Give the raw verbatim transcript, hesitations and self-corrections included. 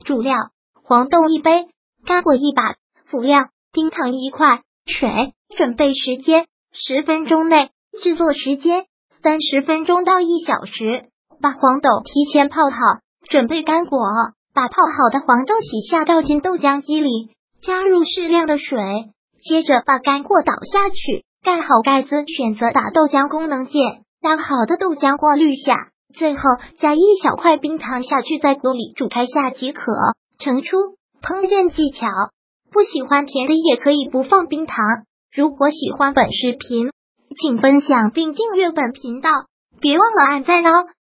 主料：黄豆一杯，干果一把，辅料：冰糖一块，水。准备时间：十分钟内。制作时间：三十分钟到一小时。把黄豆提前泡好，准备干果。把泡好的黄豆洗下，倒进豆浆机里，加入适量的水，接着把干果倒下去，盖好盖子，选择打豆浆功能键，让好的豆浆过滤下，最后加一小块冰糖下去，在锅里煮开下即可。盛出。烹饪技巧：不喜欢甜的也可以不放冰糖。如果喜欢本视频，请分享并订阅本频道，别忘了按赞哦。